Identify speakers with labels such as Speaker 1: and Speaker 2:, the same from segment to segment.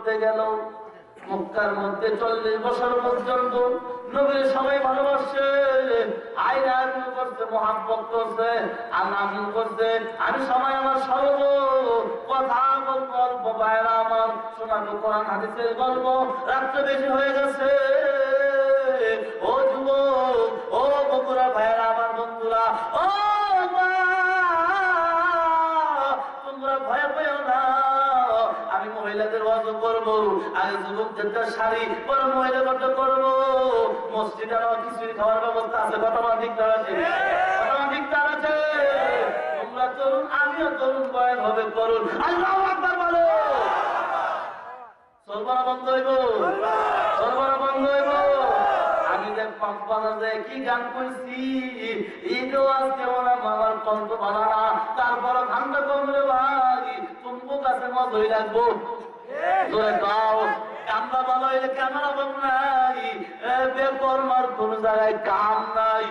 Speaker 1: করতে গেল। মক্কার মধ্যে 40 বছর পর্যন্ত নবীর সবাই ভালোবাসে, আইন করছে, মহাব্বত করছে, আনাম করছে। আমি সবাই আমার সর্ব কথা বলবো, অল্প ভাইরা আমার শোনাবো কোরআন হাদিসের গল্প। রাত্রে বেশি হয়ে গেছে, ও যুবক, ও বগুড়া ভাইরা আমার, বন্ধুরা, ও মা, তোমরা ভয় পেও না। আমি মহিলাদের ওয়াজ করব, আগে যুবকদেরটা শাড়ি পরে মহিলাদের করব। মসজিদে আমার কিছুই খাওয়ার ব্যবস্থা আছে, কথা ঠিক আছে, কথা ঠিক আছে। তোমরা তরুণ, আমিও তরুণ, বয়স হবে করুন। আল্লাহু আকবার বলো। সর্বনা বন্ধ হইব, সর্বনা বন্ধ হইব। আমি যে কক্সবাজারে কি গান করছি, এইটাও আজকে ওরা আমার কণ্ঠ ভালো না, তারপরে ঠান্ডা কমলে ভাই তুমকো কাছে মজই রাখবো। আমরা ভালো হইলে ক্যামেরা পাব নাই, বেকর্মার কোন জায়গায় কাম নাই।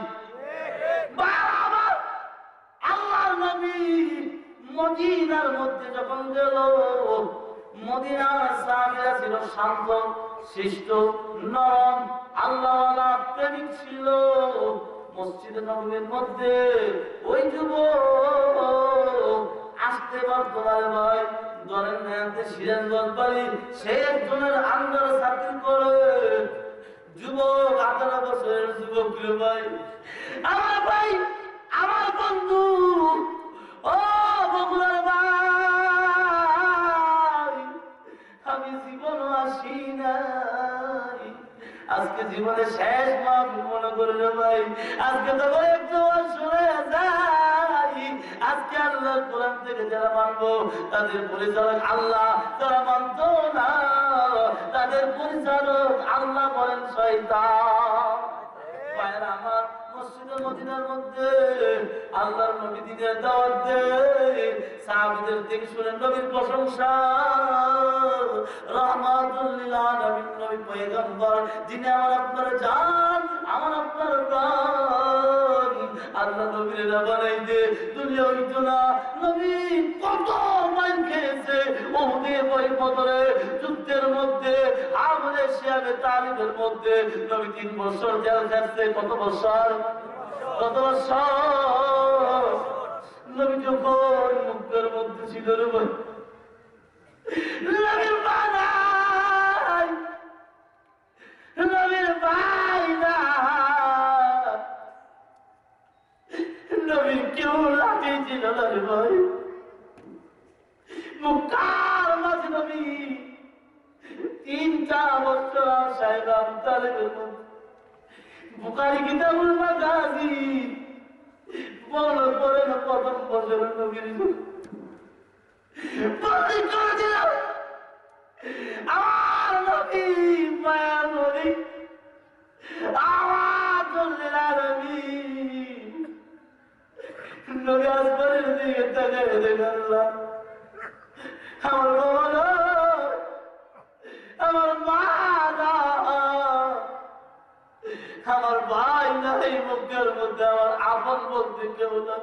Speaker 1: আল্লাহর নবী মদিনার মধ্যে যখন গেল, মদিনার সাহাবীরা ছিল শান্ত, শিষ্ট, নরম, আল্লাহওয়ালা, প্রেমিক ছিল। মসজিদে নববীর মধ্যে ওই যুবক আসতে পারতো না রে ভাই। ধরেন সিরাজগঞ্জ বাড়ি, সে একজনের আন্ডারে চাকরি করে, যুবক, 18 বছরের যুবক রে ভাই। আমার ভাই, আমার বন্ধু, ও বগুড়ার ভাই, আমি জীবনও আসি নাই, আজকে জীবনে শেষ মাহফিল মনে করে রে ভাই। আজকে তো একটু শুনে যাই, আজকে আল্লাহর কোরআন থেকে যারা মানবো তাদের পরিচালক আল্লাহ, যারা মানতো না তাদের পরিচালক আল্লাহ বলেন শয়তান। ভাইরা আমার, মসজিদের মদিনার মধ্যে আল্লাহর নবী দিনের দাওয়াত দেয়, সাহাবীদের থেকে শুনেন নবীর প্রশংসা। রাহমাতুল লিল আলামিন নবী পয়গম্বর, যিনি আমার আপনার জান, আমার আপনার প্রাণ। আল্লাহ নবীর বানাইতে দুনিয়া হইতো না। নবী কত মাইর খেয়েছে, ওহুদে, বদরে, যুদ্ধের মধ্যে, আবুলে শিয়াবে তালিবের মধ্যে নবী 3 বছর জেল খাটছে। কত বছর? কত বছর? নবী যখন মুক্তের মধ্যে ছিল রে ভাই, নবীর বানাই, নবীর বাইনা, নবীর কেউ লাগিয়েছিল না রে ভাই। মুক্তার মাঝে নবী 3-4 বছর সাহেব তালিবের মধ্যে বুখারী কিতাবুল মাগাজি বলার পরে না প্রথম বছরের নবীর আমার নবী, মায়ার নবী, আমার নবী, নবী আসমানের দিকে তাকায় দেখেন, আমার বাবা, আমার মা, আমার ভাই নাই মুখের মধ্যে, আমার আপন বলতে কেউ না।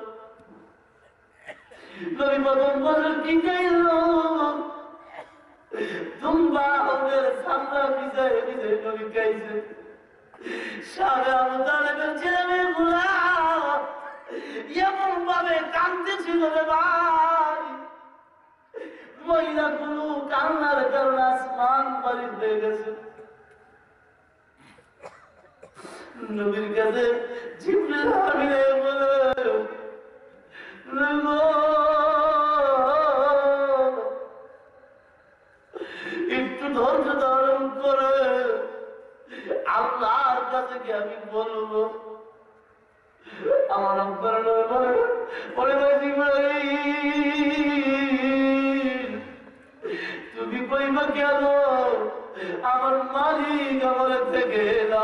Speaker 1: নবী প্রথম বছর কি চাইল, তুম্বা ওদের সামনা বিজয় বিজয় নবী গাইছে। সারা আবু তালেবের ছেলে মেয়েগুলা এমন ভাবে কাঁদতেছিল রে ভাই, মহিলাগুলো কান্নার কারণে আসমান বাড়ি হয়ে গেছে। নবীর কাছে জিবরিল আমিন বলে, একটু ধৈর্য ধারণ করে আল্লাহর কাছে কি আমি বলবো। আমার তুমি কইবা কেন, আমার মালিক আমার থেকে না।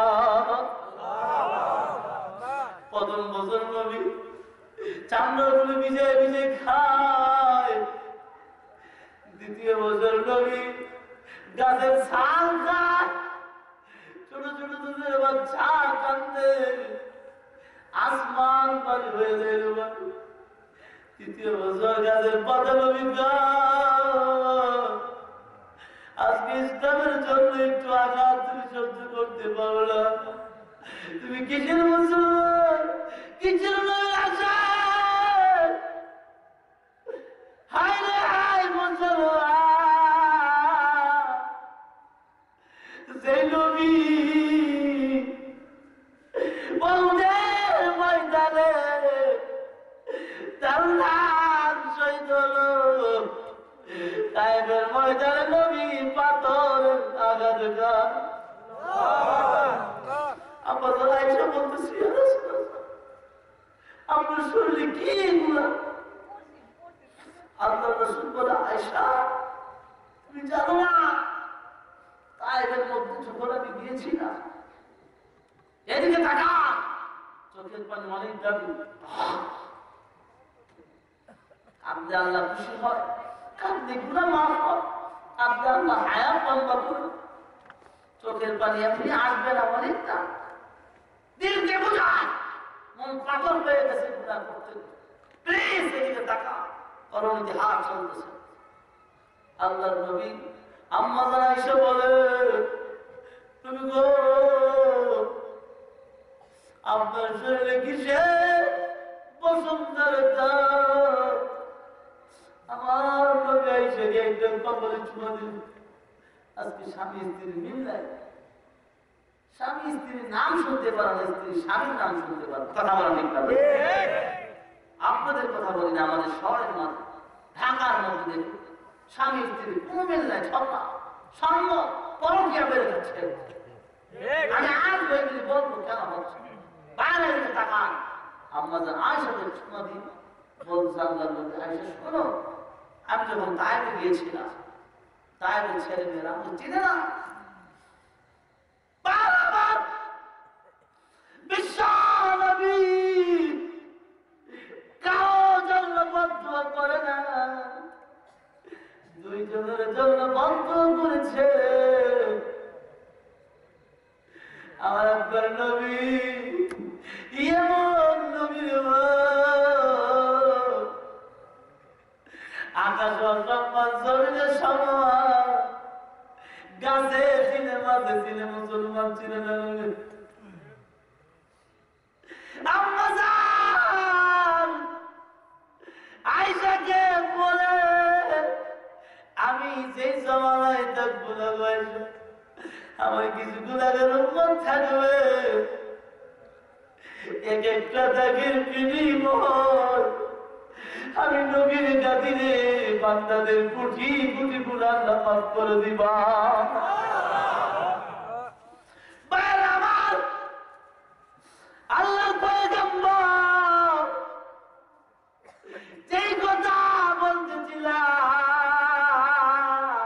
Speaker 1: প্রথম বছর নবী চামড়াগুলো ভিজে ভিজে খায়। দ্বিতীয় বছর নবী গাছের ছাল খায়, ছোট ছোট দুধের বাচ্চা কান্দে, আসমান পানি হয়ে যায়। তৃতীয় বছর গাছের পাতা নবী আস্তে আজকে ইসলামের জন্য একটু আঘাত তুমি সহ্য করতে পারো না। তুমি কিসের মুসলমান, কিসের নয় আশা? হায় রে হায় মুসলমান, যে নবী বলদের ময়দানে তার নাম শহীদ হলো, তাইবের ময়দানে নবী পাথরের আঘাত খান। আমাদের আয়েশা বলতেছি, আপনার শরীরে কি এগুলা? আল্লাহ রাসূল বলে, আয়েশা তুমি জানো না, তাইবের মধ্যে যখন আমি গিয়েছিলাম, এদিকে তাকা, চোখের পানি অনেক দাবি। আপনি আল্লাহ খুশি হয়, কাঁদলে গুনাহ মাফ হয়, আপনি আল্লাহ হায়াত লম্বা করুন, চোখের পানি আপনি আসবে না অনেকটা। দিলকে বোঝায়, মন পাগল হয়ে গেছে গুনাহ করতে। প্লিজ এদিকে তাকা, করোনাতে হাত চলতেছে। আল্লাহর নবী আম্মা জান আয়েশা বলে, তুমি গো আপনার শরীরে কিসের বসন্তের দাগ? আমার নবী আয়েশা একদম কপালে চুমা দিল। আজকে স্বামী স্ত্রীর মিল নাই, স্বামী স্ত্রীর নাম শুনতে পারে না, স্ত্রী স্বামীর নাম শুনতে পারে। কথা বলা ঠিক না? আপনাদের কথা বলি না, আমাদের শহরের মধ্যে ঢাকার মধ্যে স্বামী স্ত্রীর কোনো মিল নাই, ছপা সঙ্গ পরকিয়া বেড়ে যাচ্ছে। আমি আজ বইগুলি বলবো কেন হচ্ছে, বাইরে তাকান। আমাদের আয়েশাকে চুমা দিই, বলছে আল্লাহর নবী, আয়েশা শোনো, আমি যখন তায়েফে গিয়েছিলাম, তায়েফের ছেলে মেয়েরা আমাকে চিনে না, বারবার বিশ্ব নবী কারো জন্য বদদুয়া করে না, দুইজনের জন্য বদদুয়া করেছে। আমার একবার নবী এমন নবীর আকাশ সম্মান জমিনের সমান, গাছে চিনে মাঝে চিনে মুসলমান চিনে না। আম্মা জান আয়েশাকে বলে, আমি যেই জমানায় থাকবো না আয়েশা, আমার কিছু গুনাহের উম্মত থাকবে, এক একটা দাগের বিনিময় আমি নবীর খাতিরে বান্দাদের কোটি কোটি গুনাহ মাফ করে দিবা। আমার আল্লাহর পয়গম্বর যেই কথা বলতেছিলাম,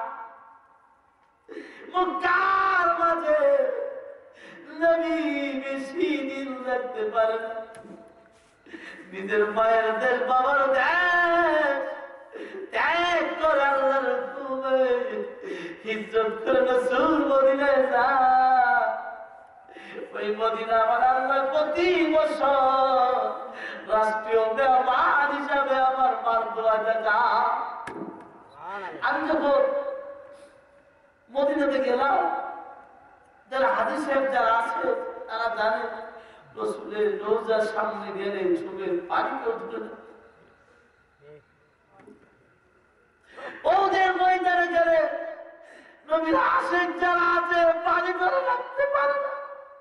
Speaker 1: মক্কার মাঝে নবী বেশি দিন রাখতে পারে না, নিজের মায়ের দেশ বাবার দেশ ত্যাগ করে আল্লাহর হুকুমে হিজরত করে রাসূল মদিনায় যায়। ওই মদিনা আমার আল্লাহ প্রতি বছর রাষ্ট্রীয় মেহমান হিসাবে আমার মার দোয়াটা যায়। আমি যখন মদিনাতে গেলাম, যারা হাদিস সাহেব যারা আছে তারা জানে, রাসূলের রওজার সামনে গেলে চোখের পানি কেউ ধরে না। ওদের ময়দানে গেলে নবীর আশিক যারা আছে পানি ধরে রাখতে পারে না।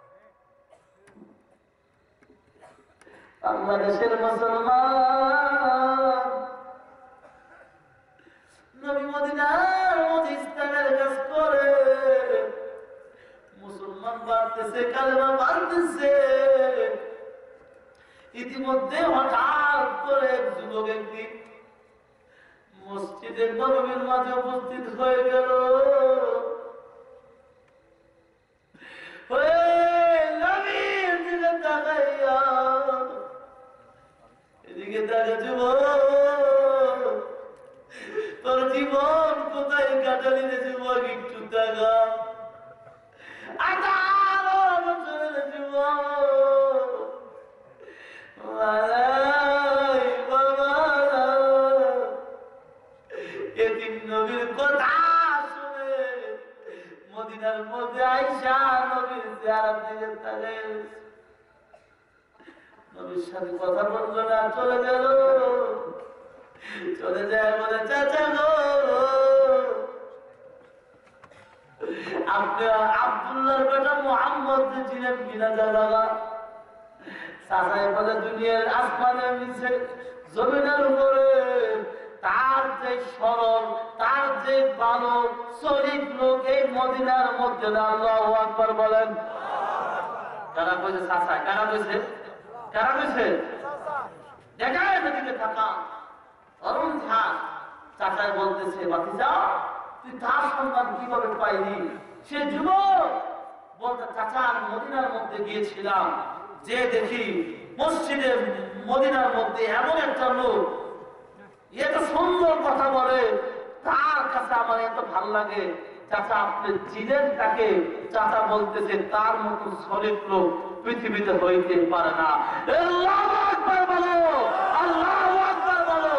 Speaker 1: বাংলাদেশের মুসলমান নবী মদিনার মধ্যে ইসলামের কাজ করে, মুসলমান বাড়তেছে, কালেমা বাড়তেছে। ইতিমধ্যে হঠাৎ করে যুবক একদিন মসজিদের নববীর মাঝে উপস্থিত হয়ে গেল। নবীর দিকে তাকাইয়া এদিকে তাকে, যুবক তোর জীবন কোথায় কাটালি রে যুবক, একটু তাকা। 18 বছরের যুবক, এতিম নবীর কথা শুনে নবীর সাথে কথা বললো না, চলে গেল। চলে যায় বলে, চাচা গো আপনি আব্দুল্লাহর বেটা মুহাম্মদ ছিলেন কিনা দাদা? চাচাই বলে, দুনিয়ার আসমানের নিচে জমিনের উপরে তার যে সরল, তার যে ভালো চরিত্র এই মদিনার মধ্যে। আল্লাহু আকবার বলেন। কারা কইছে? চাচা। কারা কইছে? কারা কইছে? দেখায় এদিকে থাকা অরুণ ঝা চাচাই বলতেছে, ভাতিজা তুই তার সন্তান কিভাবে পাইলি? সে যুবক বলতে, চাচা আমি মদিনার মধ্যে গিয়েছিলাম, যে দেখি মসজিদে মদিনার মধ্যে এমন একটা লোক এত সুন্দর কথা বলে, তার কাছে আমার এত ভাল লাগে। চাচা আপনি চিনেন তাকে? চাচা বলতেছে, তার মতো চরিত্র পৃথিবীতে হইতে পারে না। আল্লাহু আকবার বলো, আল্লাহু আকবার বলো।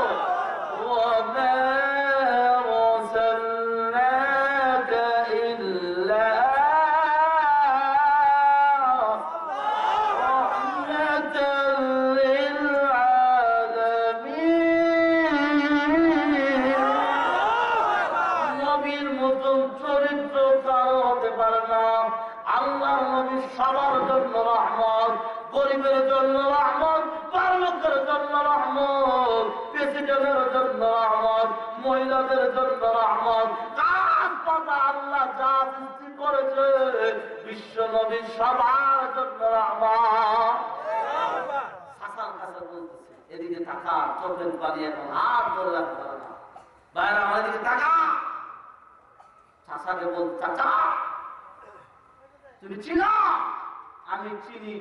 Speaker 1: সবার জন্য রহমত, গরিবের জন্য রহমত, পারলোকের জন্য রহমত, প্রেসিডেন্টের জন্য রহমত, মহিলাদের জন্য রহমত। গাছপাতা আল্লাহ যা সৃষ্টি করেছে বিশ্ব নবী সবার জন্য রহমত। শাসার কাছে বলতেছে, এদিকে তাকা, চোখের পানি এখন আর ধরে রাখতে পারে না। বাইরে আমার এদিকে তাকা। চাচাকে বল, চাচা তুমি চিনো? আমি চিনি।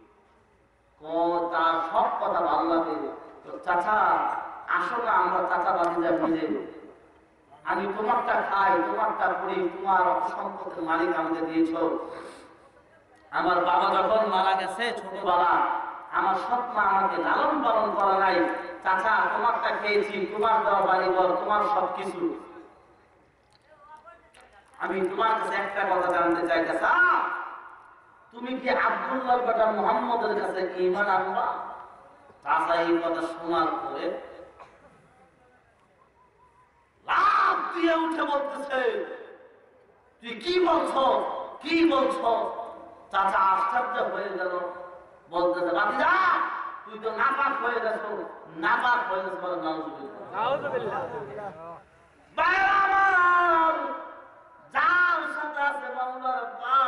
Speaker 1: তার সব কথা ভালো লাগে। তো চাচা আসো না, আমরা চাচা ভাতিজা মিলে আমি তোমারটা খাই, তোমারটা করি, তোমার অর্থ সম্পদের মালিক আমাকে দিয়েছ। আমার বাবা যখন মারা গেছে ছোটবেলা, আমার সৎ মা আমাকে লালন পালন করা নাই। চাচা তোমারটা খেয়েছি, তোমার দেওয়া বাড়িঘর, তোমার সবকিছু। আমি তোমার কাছে একটা কথা জানতে চাই, চাচা তুমি কি আব্দুল্লাহর বেটা মুহাম্মদের কাছে ঈমান আনবা? চাচা এই কথা শোনার পরে লাফ দিয়ে উঠে বলতেছে, তুই কি বলছো, কি বলছো? চাচা আশ্চর্য হয়ে গেল, বলতেছে, ভাতিজা তুই তো নাপাক হয়ে গেছো। নাপাক হয়ে গেছো বলে নাউজুবিল্লাহ। বাইরে আমার যার সাথে আছে বাংলার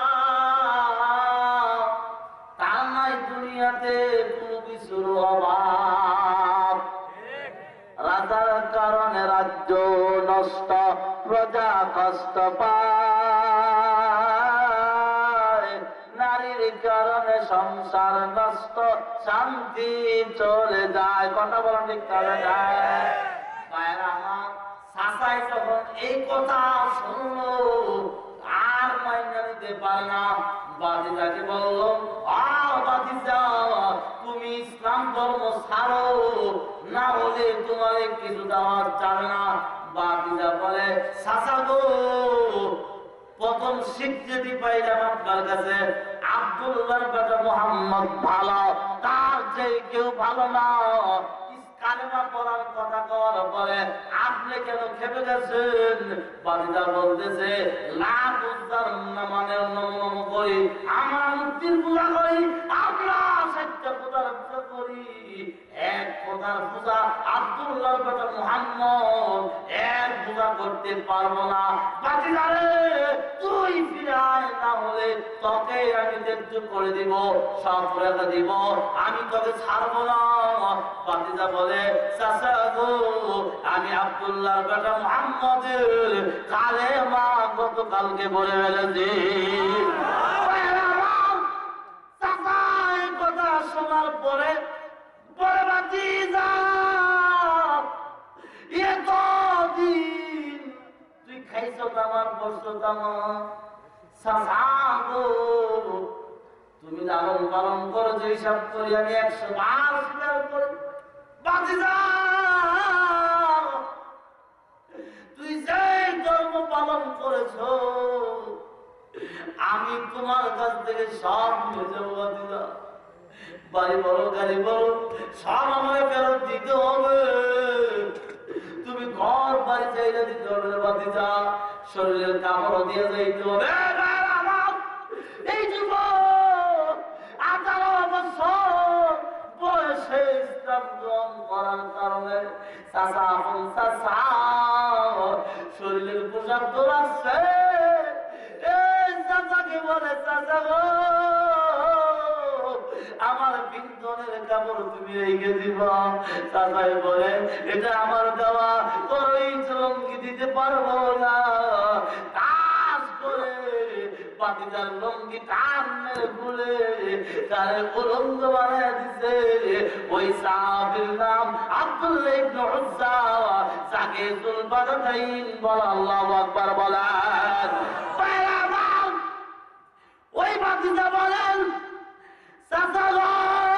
Speaker 1: তার নাই দুনিয়াতে কোনো কিছুর অভাব। রাজার কারণে রাজ্য নষ্ট, প্রজা কষ্ট পায়, নারীর কারণে সংসার নষ্ট, শান্তি চলে যায়। কথা বলা ঠিক চলে যায়। বাইরে আমার চাচাই যখন এই কথা শুনলো আর মাইনা নিতে পারে না, বাতিজাকে বলল, বাতিজা তুমি ইসলাম ধর্ম ছাড়ো, না হলে তোমার কিছু দেওয়া যাবে না। বাতিজা বলে, চাচা গো প্রথম স্বীকৃতি পাইলাম আপনার কাছে, আব্দুল্লাহর বেটা মুহাম্মদ ভালো, তার যে কেউ ভালো না। কালেমা পড়ার কথা কওয়ার পরে আপনি কেন খেপে গেছেন? বাতিজা বলতেছে, লাখ উদ্ধার নামানের নম করি, আমরা মুক্তির পূজা করি, আমরা সত্য পূজার পূজা করি। এক কথার পূজা আব্দুল্লাহর বেটা মুহাম্মদ এক পূজা করতে পারবো না। বাতিজা রে তুই ফিরে আয়, না হলে তোকে আমি ত্যায্য করে দিব, সব রেখে দিব, আমি তোকে ছাড়বো না। বাতিজা বলে, চাচা গো আমি আব্দুল্লাহর বেটা মুহাম্মদের কালেমা গতকালকে বলে ফেলেছি। চাচা এই কথা শোনার পরে বলে, বাতিজা এতদিন তুই খাইছ আমার, বসছ আমার, চাচা গো তুমি লালন পালন করো, যে হিসাব করি আমি 100 বার স্বীকার করি। বাতিজা তুই যে ধর্ম পালন করেছ আমি তোমার কাছ থেকে সব নিয়ে যাবো বাতিজা, বাড়ি বড় গাড়ি বড় সব আমাকে ফেরত দিতে হবে। তুমি ঘর বাড়ি চাইলে দিতে হবে না বাতিজা, শরীরের কাপড় দিয়ে যাইতে হবে। এই যুবক 18 বছর বয়সে ইসলাম গ্রহণ করার কারণে চাচা আপন চাচা শরীরের পোশাক দৌড়াচ্ছে। এই চাচাকে বলে, চাচা গো আমার পিন্তনের কাপড় তুমি রেখে দিবা। চাচাই বলে, এটা আমার দেওয়া, তোর এই লঙ্গি দিতে পারবো না। কাজ করে বাতিজার লঙ্গি টান মেরে খুলে তারে উলঙ্গ বানায় দিছে। ওই সাহাবীর নাম আব্দুল্লাহ ইবনে উজ্জা, যাকে যুলবাদাতাইন বলা। আল্লাহু আকবার বলেন। ওই বাতিজা বলেন, চাচা গো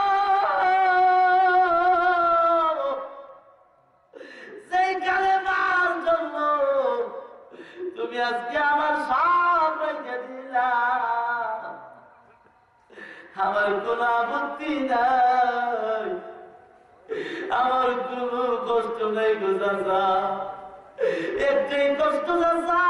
Speaker 1: সেই কালেমার জন্য তুমি আজকে আমার সব রেখে দিলা, আমার কোন আপত্তি নাই, আমার কোন কষ্ট নেই গো চাচা, একটাই কষ্ট চাচা,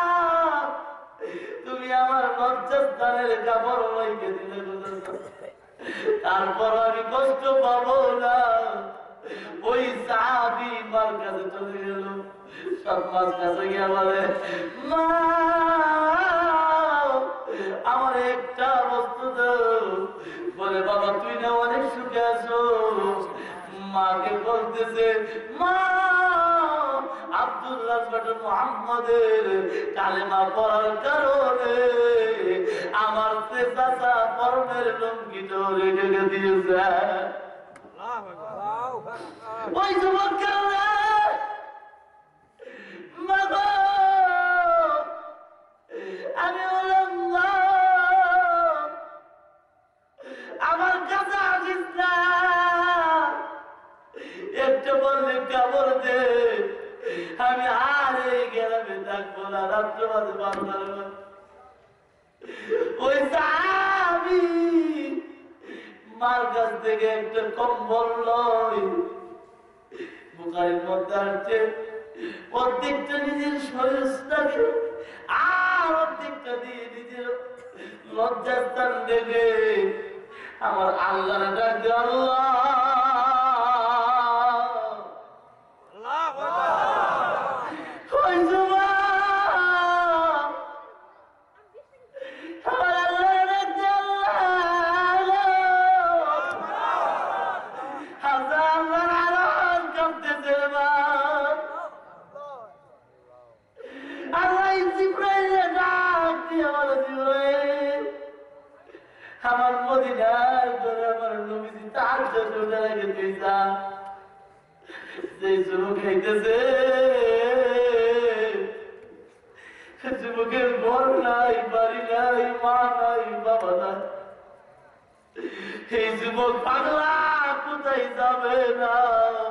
Speaker 1: তুমি আমার লজ্জাস্থানের কাপড় রেখে দিলে গো চাচা, তারপর আমি কষ্ট পাবো না। ওই সাহাবী মার কাছে চলে গেল, সব মার কাছে গিয়ে বলে, মা আমার একটা বস্তু দাও। বলে, বাবা তুই না অনেক সুখে আছো। মাকে বলতেছে, মা আব্দুল্লাহ মুহাম্মদের কালেমা পড়ার কারণে আমার চাচা পরনের লঙ্গিটা রেখে দিয়েছে। ওই যুবক কারণে আমি আমার কাছে আসিস না, একটা বললে কাপড় দে, আমি আর এই গ্রামে থাকবো না, রাত্রে মাঝে বান্ধার। ওই সাহাবী মার কাছ থেকে একটা কম্বল লয়, বুখারীর মধ্যে আসছে, অর্ধেকটা নিজের শরীরটাকে আর অর্ধেকটা দিয়ে নিজের লজ্জাস্থান দেখে আমার আল্লাহর ডাক দিয়ে, আল্লাহ ওই যুবক আমার আল্লাহর ডাক দিয়ে, আমার মদিনার ঘরে আমার নবীজি তার জন্য রেখে দিয়েছা। সেই যুবক খাইতেছে, যুবকের ঘর নাই, বাড়ি নাই, মা নাই, বাবা নাই। এই যুবক পাগলা কোথায় যাবে না।